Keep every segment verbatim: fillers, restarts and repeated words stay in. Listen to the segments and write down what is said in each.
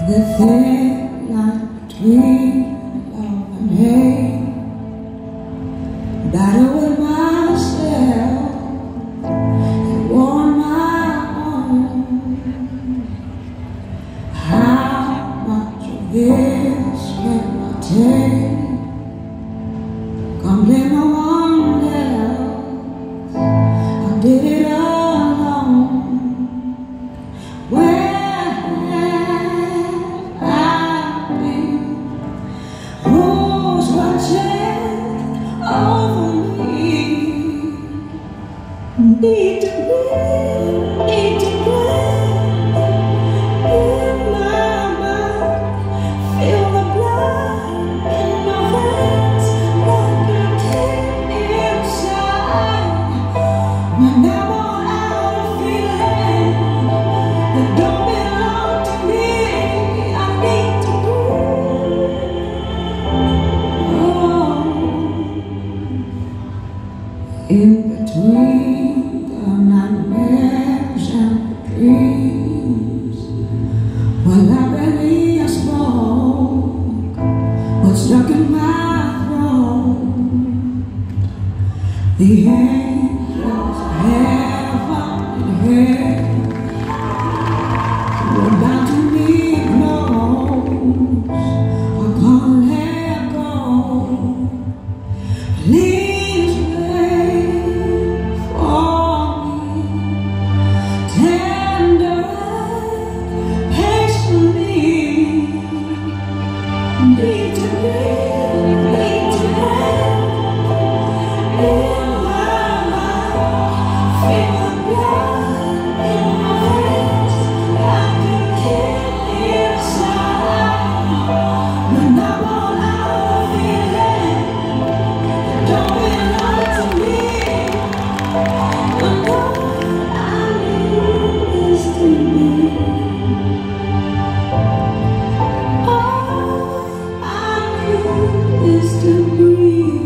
The thin line between love and hate, battle with myself and war on my own. How much of this can I take? Can't blame no one else, I did it alone. Where need to breathe, need to breathe in my mind. Feel the blood in my veins like a kid inside. When I'm all out of feeling that don't belong to me, I need to breathe. Oh. In between the nightmares and the dreams, while I barely spoke what's stuck in my throat. The angels of heaven and hell were bound to me close. I can't let go. Please wait for me, tender and patiently. Need to breathe, need to breathe in my mind. Feel the blood in my veins like a kid inside. When I'm all out of feeling that don't belong to me, but all I need is to be. All I need is to breathe.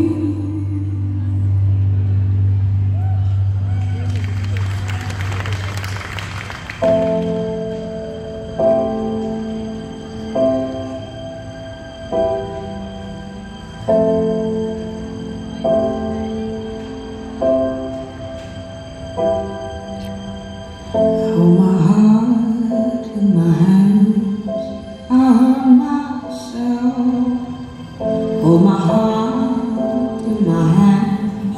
Hold my heart in my hands, I hurt myself. Hold my heart in my hands.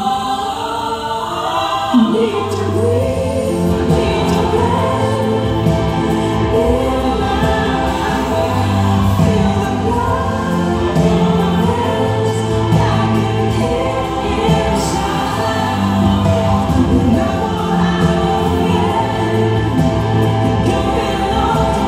Need to breathe, need to breathe in my mind. Feel the blood in my veins like a kid inside. When I'm all out of feeling, don't belong to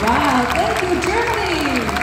Wow, thank you, Germany.